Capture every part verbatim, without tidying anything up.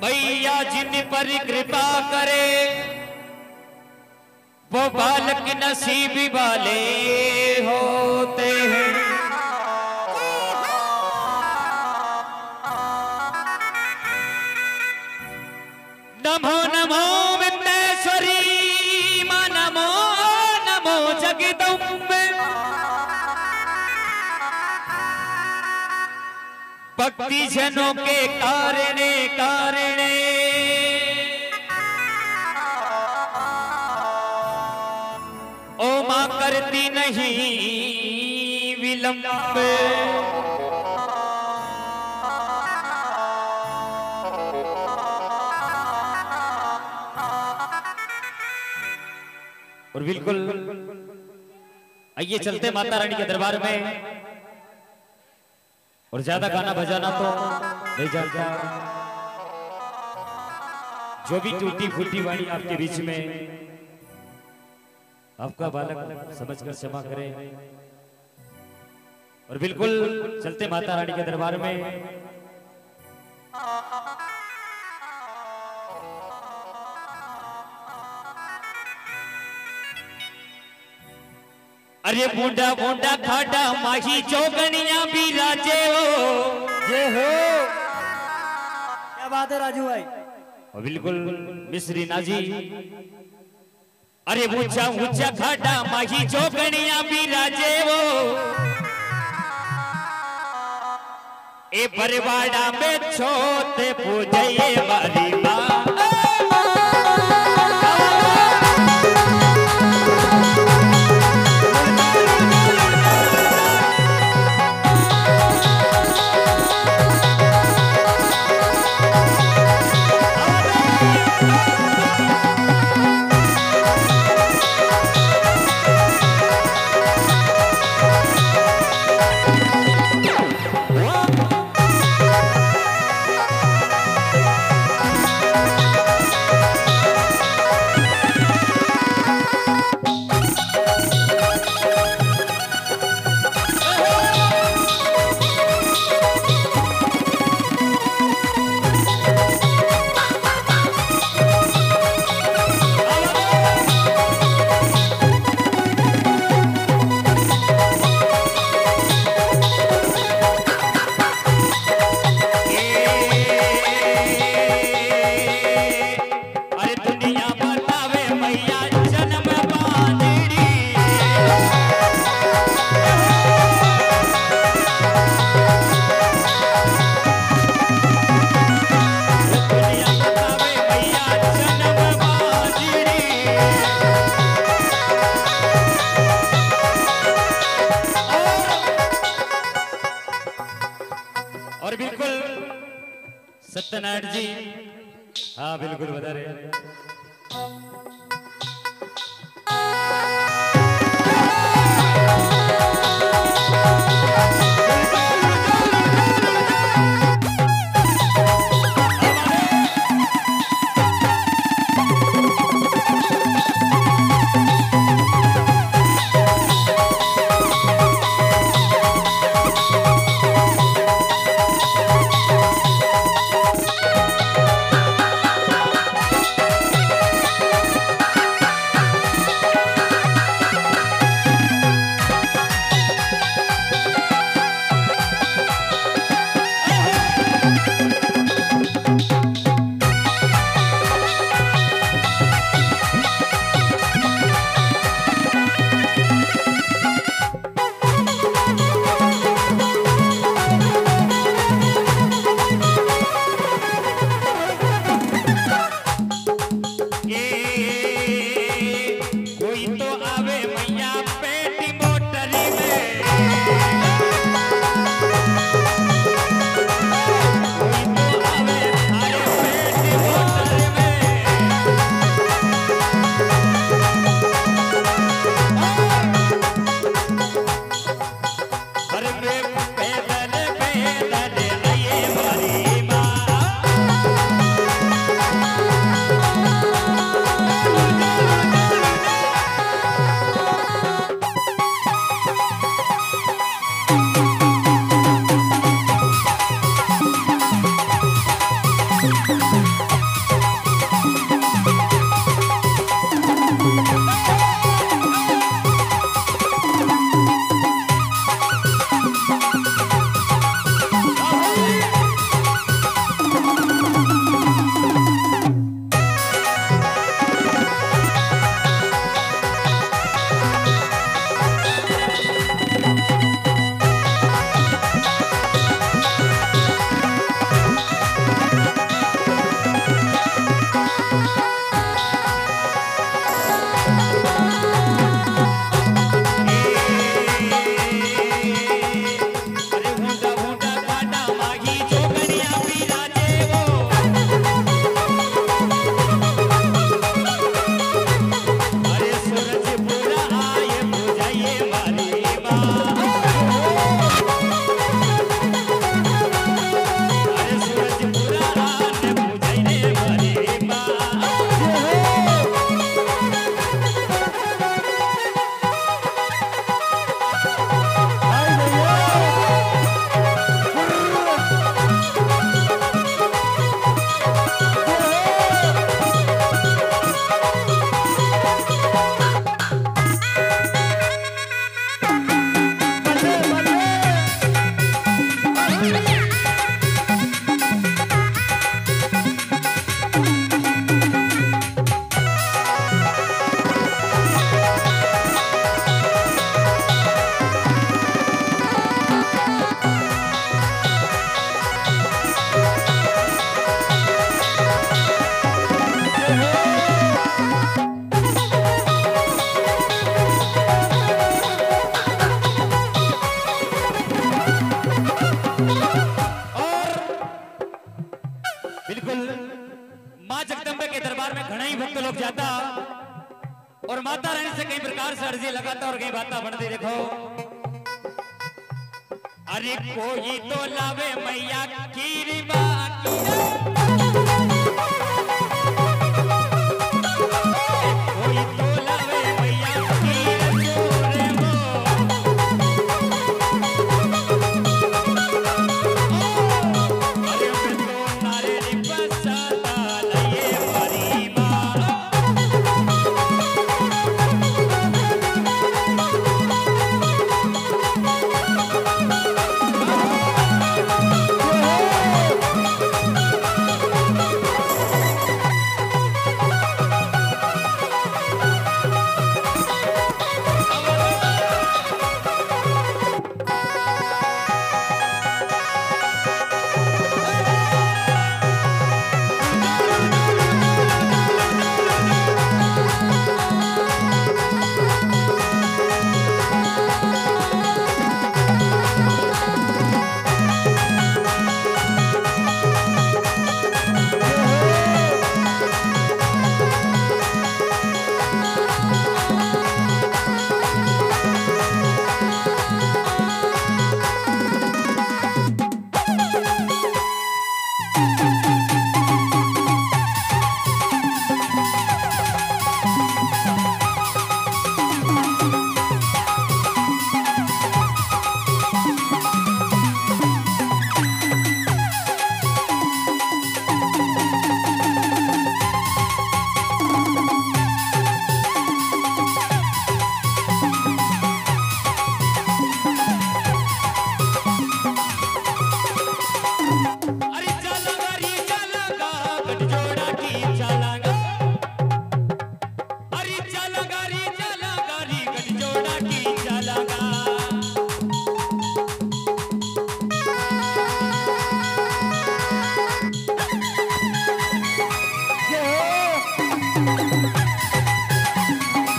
मैया जिन पर कृपा करे वो बालक नसीब वाले होते हैं। नमो नमो विद्येश्वरी मां, नमो नमो जगदम्बे। भक्ति जनों के कारणे कारणे ओ मां करती नहीं विलंब। और बिल्कुल आइए चलते माता रानी के दरबार में। और ज्यादा गाना बजाना तो नहीं जानता, जो भी टूटी फूटी वाणी आपके बीच में आपका बालक समझकर क्षमा करें। और बिल्कुल चलते माता रानी के दरबार में। अरे बूढ़ा बूढ़ा खाड़ा माही चौगनिया भी राजे हो। ये हो क्या बात है राजू भाई। और बिल्कुल मिश्री नाजी। अरे ऊंचा ऊंचा खाड़ा माही चौगनिया भी राजे हो। ए बरवाड़ा में छोटे पूजे बारी माँ। और बिल्कुल सत्यनारायण जी, हाँ बिल्कुल बता रहे। माता रानी से कई प्रकार से अर्जी लगाता और कई बातें बनती। देखो, अरे कोई तो लावे मैया की बाकी, कोई तो लावे मैया की रे मो, अरे मैं तो नारे निपसता लये परी माँ।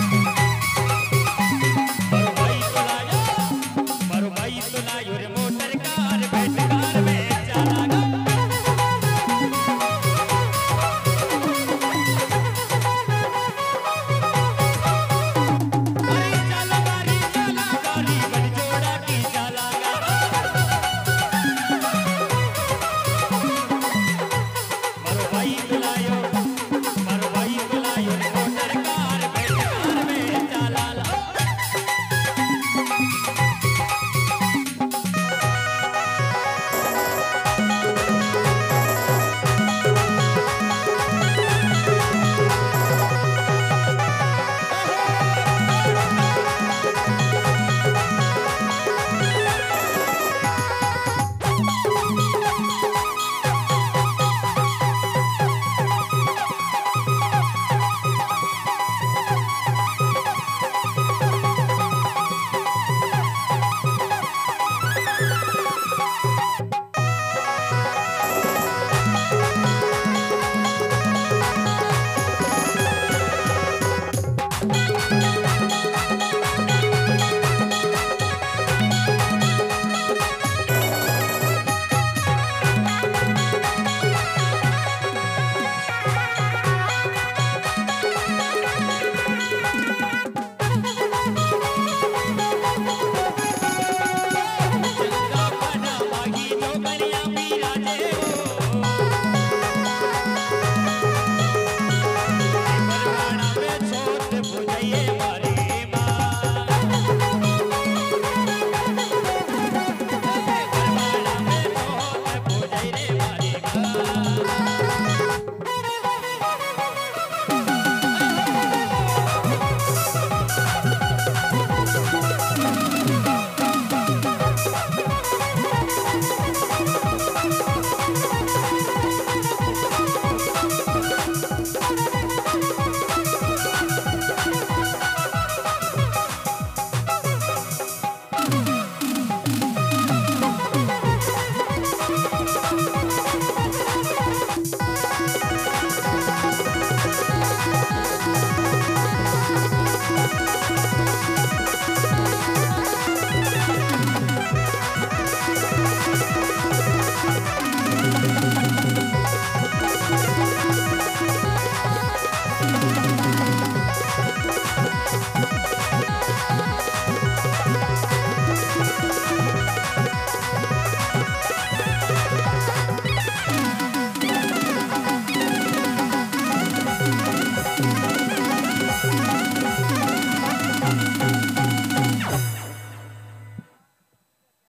मोटर